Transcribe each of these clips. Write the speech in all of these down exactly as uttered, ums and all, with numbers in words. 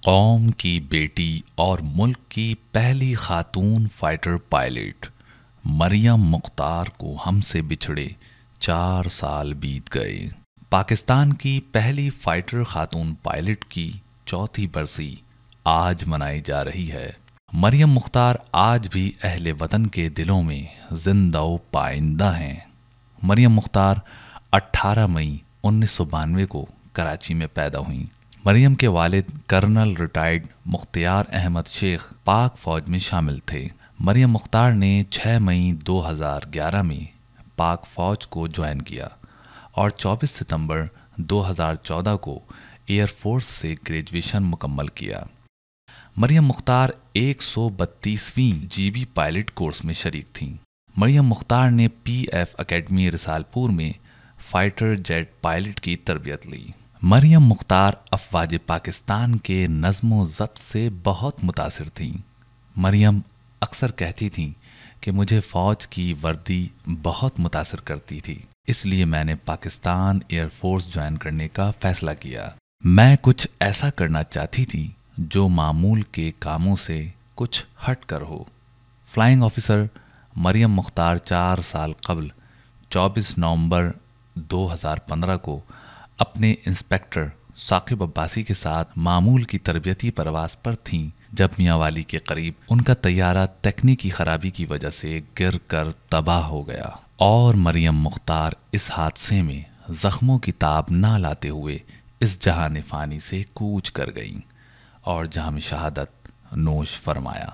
قوم کی بیٹی اور ملک کی پہلی خاتون فائٹر پائلٹ مریم مختار کو ہم سے بچھڑے چار سال بیت گئے۔ پاکستان کی پہلی فائٹر خاتون پائلٹ کی چوتھی برسی آج منائی جا رہی ہے۔ مریم مختار آج بھی اہل وطن کے دلوں میں زندہ و پائندہ ہیں۔ مریم مختار اٹھارہ مئی انیس سو بانوے کو کراچی میں پیدا ہوئیں۔ مریم کے والد کرنل ریٹائرڈ مختیار احمد شیخ پاک فوج میں شامل تھے۔ مریم مختار نے چھ مئی دو ہزار گیارہ میں پاک فوج کو جوائن کیا اور چوبیس ستمبر دو ہزار چودہ کو ایئر فورس سے گریجویشن مکمل کیا۔ مریم مختار ایک سو بتیسویں جی بی پائلٹ کورس میں شریک تھیں۔ مریم مختار نے پی ایف اکیڈمی رسالپور میں فائٹر جیٹ پائلٹ کی تربیت لی۔ مریم مختار افواج پاکستان کے نظم و ضبط سے بہت متاثر تھیں۔ مریم اکثر کہتی تھیں کہ مجھے فوج کی وردی بہت متاثر کرتی تھی، اس لیے میں نے پاکستان ایئر فورس جوائن کرنے کا فیصلہ کیا۔ میں کچھ ایسا کرنا چاہتی تھی جو معمول کے کاموں سے کچھ ہٹ کر ہو۔ فلائنگ آفیسر مریم مختار چار سال قبل چوبیس نومبر دو ہزار پندرہ کو اپنے انسپیکٹر ثاقب عباسی کے ساتھ معمول کی تربیتی پرواز پر تھیں جب میانوالی کے قریب ان کا طیارہ تکنیکی خرابی کی وجہ سے گر کر تباہ ہو گیا اور مریم مختار اس حادثے میں زخموں کی تاب نہ لاتے ہوئے اس جہان فانی سے کوچ کر گئیں اور جام شہادت نوش فرمایا۔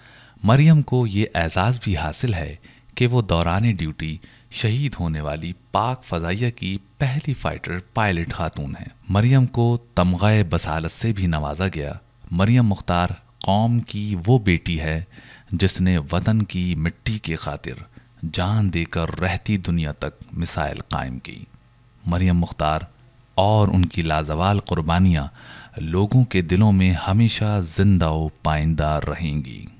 مریم کو یہ اعزاز بھی حاصل ہے کہ وہ دوران ڈیوٹی شہید ہونے والی پاک فضائیہ کی پہلی فائٹر پائلٹ خاتون ہیں۔ مریم کو تمغہ بصالت سے بھی نوازا گیا۔ مریم مختار قوم کی وہ بیٹی ہے جس نے وطن کی مٹی کی خاطر جان دے کر رہتی دنیا تک مثال قائم کی۔ مریم مختار اور ان کی لازوال قربانیاں لوگوں کے دلوں میں ہمیشہ زندہ و پائندہ رہیں گی۔